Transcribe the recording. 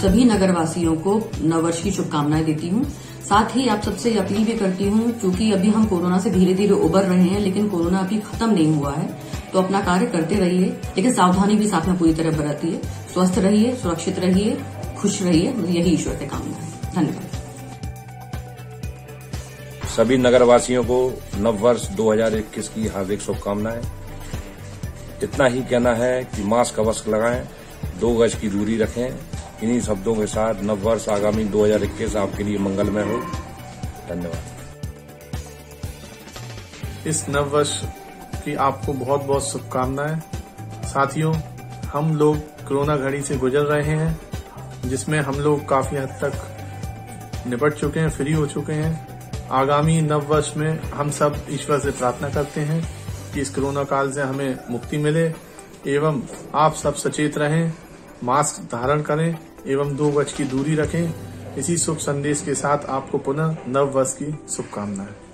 सभी नगरवासियों को नववर्ष की शुभकामनाएं देती हूं। साथ ही आप सबसे अपील भी करती हूं, क्योंकि अभी हम कोरोना से धीरे धीरे उबर रहे हैं, लेकिन कोरोना अभी खत्म नहीं हुआ है, तो अपना कार्य करते रहिए, लेकिन सावधानी भी साथ में पूरी तरह बरतिए। स्वस्थ रहिए, सुरक्षित रहिए, खुश रहिए, यही ईश्वर से कामना है। धन्यवाद। सभी नगरवासियों को नववर्ष 2021 की हार्दिक शुभकामनाएं। इतना ही कहना है कि मास्क अवश्य लगाएं, 2 गज की दूरी रखें। इन्हीं शब्दों के साथ नववर्ष आगामी 2021 आपके लिए मंगलमय हो। धन्यवाद। इस नववर्ष की आपको बहुत बहुत शुभकामनाएं। साथियों, हम लोग कोरोना घड़ी से गुजर रहे हैं, जिसमें हम लोग काफी हद तक निपट चुके हैं, फ्री हो चुके हैं। आगामी नववर्ष में हम सब ईश्वर से प्रार्थना करते हैं कि इस कोरोना काल से हमें मुक्ति मिले एवं आप सब सचेत रहें, मास्क धारण करें एवं 2 गज की दूरी रखें। इसी शुभ संदेश के साथ आपको पुनः नववर्ष की शुभकामनाएं।